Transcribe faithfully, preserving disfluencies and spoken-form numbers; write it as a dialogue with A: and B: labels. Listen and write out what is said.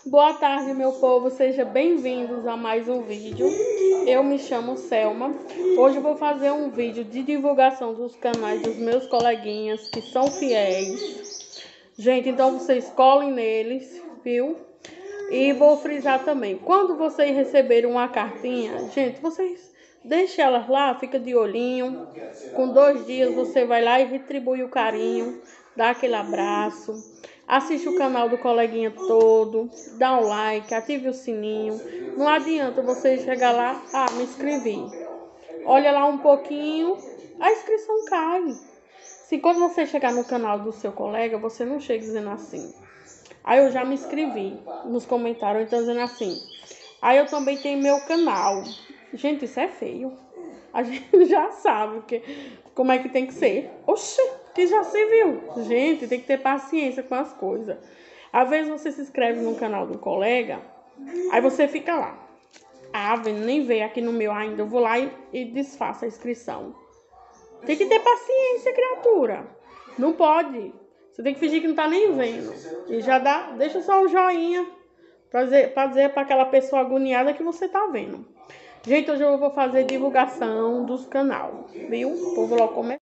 A: Boa tarde, meu povo, sejam bem-vindos a mais um vídeo. Eu me chamo Selma. Hoje eu vou fazer um vídeo de divulgação dos canais dos meus coleguinhas que são fiéis. Gente, então vocês colhem neles, viu? E vou frisar também, quando vocês receberem uma cartinha, gente, vocês deixem elas lá, fica de olhinho. Com dois dias você vai lá e retribui o carinho, dá aquele abraço. Assiste o canal do coleguinha todo, dá um like, ative o sininho. Não adianta você chegar lá, ah, me inscrevi. Olha lá um pouquinho, a inscrição cai. Se quando você chegar no canal do seu colega, você não chega dizendo assim, aí eu já me inscrevi, nos comentários, então dizendo assim, aí eu também tenho meu canal. Gente, isso é feio. A gente já sabe que, como é que tem que ser. Oxi, que já se viu. Gente, tem que ter paciência com as coisas. Às vezes você se inscreve no canal do colega, aí você fica lá. Ah, nem veio aqui no meu ainda. Eu vou lá e, e desfaço a inscrição. Tem que ter paciência, criatura. Não pode. Você tem que fingir que não tá nem vendo. E já dá, deixa só o joinha pra dizer pra, dizer pra aquela pessoa agoniada que você tá vendo. Gente, hoje eu vou fazer divulgação dos canais, viu? O povo logo começa.